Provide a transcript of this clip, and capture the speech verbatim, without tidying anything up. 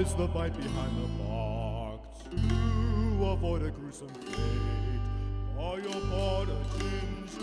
survives the bite behind the bark to avoid a gruesome fate. Are your part a ginger?